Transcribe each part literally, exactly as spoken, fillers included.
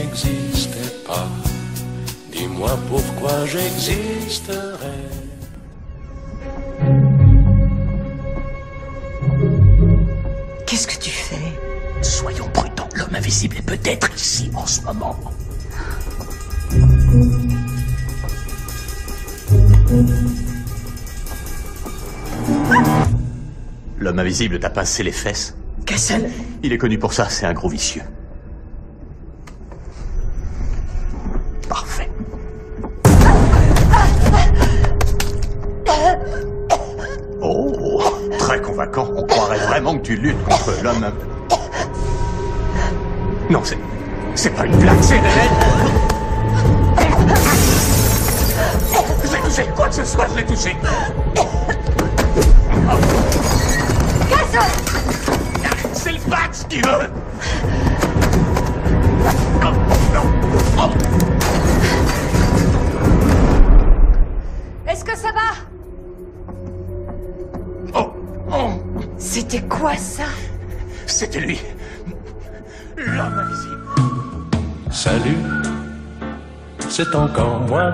n'existais pas, dis-moi pourquoi j'existerais. Qu'est-ce que tu fais? Soyons prudents, l'homme invisible est peut-être ici en ce moment. L'homme invisible t'a pincé les fesses. Castle. Il est connu pour ça, c'est un gros vicieux. Parfait. Oh, très convaincant. On croirait vraiment que tu luttes contre l'homme. Non, c'est... c'est pas une blague, c'est réel. Je l'ai touché, quoi que ce soit, je l'ai touché. Castle. C'est le Bax qui veut. Oh, non. Oh. Est-ce que ça va? Oh, oh. C'était quoi ça? C'était lui. L'homme invisible. Salut, c'est encore moi.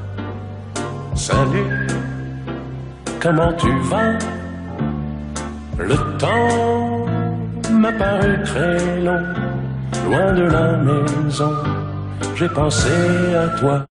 Salut, comment tu vas? Le temps m'a paru très long, loin de la maison, j'ai pensé à toi.